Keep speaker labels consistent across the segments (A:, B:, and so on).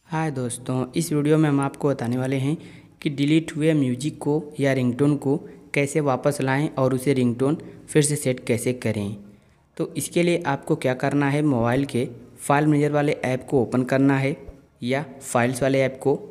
A: हाय दोस्तों, इस वीडियो में हम आपको बताने वाले हैं कि डिलीट हुए म्यूजिक को या रिंगटोन को कैसे वापस लाएं और उसे रिंगटोन फिर से सेट कैसे करें। तो इसके लिए आपको क्या करना है, मोबाइल के फाइल मैनेजर वाले ऐप को ओपन करना है या फाइल्स वाले ऐप को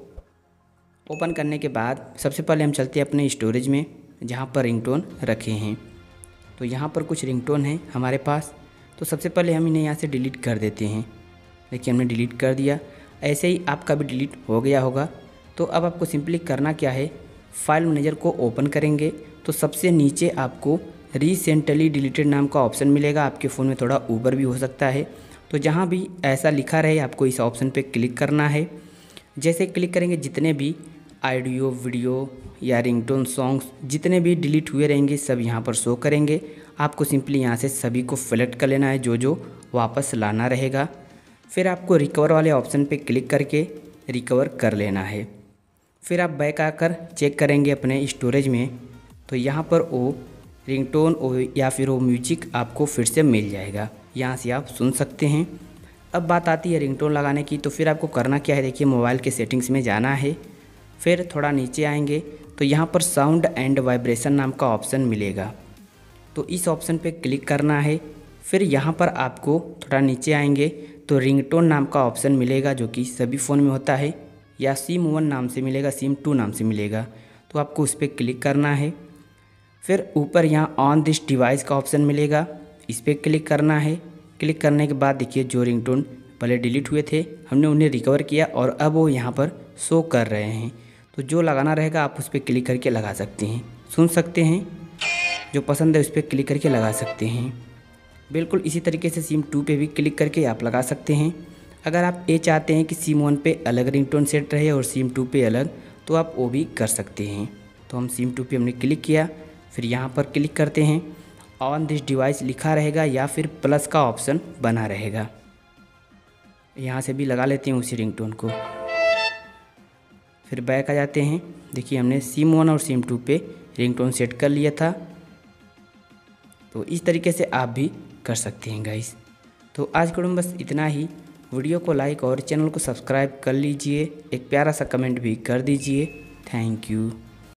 A: ओपन करने के बाद सबसे पहले हम चलते हैं अपने स्टोरेज में जहाँ पर रिंगटोन रखे हैं। तो यहाँ पर कुछ रिंगटोन हैं हमारे पास, तो सबसे पहले हम इन्हें यहाँ से डिलीट कर देते हैं। देखिए हमने डिलीट कर दिया। ऐसे ही आपका भी डिलीट हो गया होगा। तो अब आपको सिंपली करना क्या है, फाइल मैनेजर को ओपन करेंगे तो सबसे नीचे आपको रिसेंटली डिलीटेड नाम का ऑप्शन मिलेगा। आपके फ़ोन में थोड़ा ऊपर भी हो सकता है, तो जहाँ भी ऐसा लिखा रहे आपको इस ऑप्शन पे क्लिक करना है। जैसे क्लिक करेंगे जितने भी ऑडियो वीडियो या रिंगटोन सॉन्ग्स जितने भी डिलीट हुए रहेंगे सब यहाँ पर शो करेंगे। आपको सिंपली यहाँ से सभी को सेलेक्ट कर लेना है जो वापस लाना रहेगा। फिर आपको रिकवर वाले ऑप्शन पे क्लिक करके रिकवर कर लेना है। फिर आप बैक आकर चेक करेंगे अपने स्टोरेज में, तो यहाँ पर वो रिंगटोन या फिर वो म्यूजिक आपको फिर से मिल जाएगा। यहाँ से आप सुन सकते हैं। अब बात आती है रिंगटोन लगाने की, तो फिर आपको करना क्या है, देखिए मोबाइल के सेटिंग्स में जाना है। फिर थोड़ा नीचे आएंगे तो यहाँ पर साउंड एंड वाइब्रेशन नाम का ऑप्शन मिलेगा, तो इस ऑप्शन पे क्लिक करना है। फिर यहाँ पर आपको थोड़ा नीचे आएंगे तो रिंगटोन नाम का ऑप्शन मिलेगा जो कि सभी फ़ोन में होता है, या सिम 1 नाम से मिलेगा, सिम 2 नाम से मिलेगा। तो आपको उस पर क्लिक करना है। फिर ऊपर यहाँ ऑन दिस डिवाइस का ऑप्शन मिलेगा, इस पर क्लिक करना है। क्लिक करने के बाद देखिए जो रिंगटोन पहले डिलीट हुए थे हमने उन्हें रिकवर किया और अब वो यहाँ पर शो कर रहे हैं। तो जो लगाना रहेगा आप उस पर क्लिक करके लगा सकते हैं, सुन सकते हैं। जो पसंद है उस पर क्लिक करके लगा सकते हैं। बिल्कुल इसी तरीके से सिम 2 पे भी क्लिक करके आप लगा सकते हैं। अगर आप ये चाहते हैं कि सिम 1 पे अलग रिंगटोन सेट रहे और सिम 2 पे अलग, तो आप वो भी कर सकते हैं। तो हम सिम 2 पे हमने क्लिक किया, फिर यहाँ पर क्लिक करते हैं। ऑन दिस डिवाइस लिखा रहेगा या फिर प्लस का ऑप्शन बना रहेगा। यहाँ से भी लगा लेते हैं उसी रिंगटोन को। फिर बैक आ जाते हैं। देखिए हमने सिम 1 और सिम 2 पे रिंगटोन सेट कर लिया था। तो इस तरीके से आप भी कर सकते हैं गाइस। तो आज के वीडियो में बस इतना ही। वीडियो को लाइक और चैनल को सब्सक्राइब कर लीजिए। एक प्यारा सा कमेंट भी कर दीजिए। Thank you.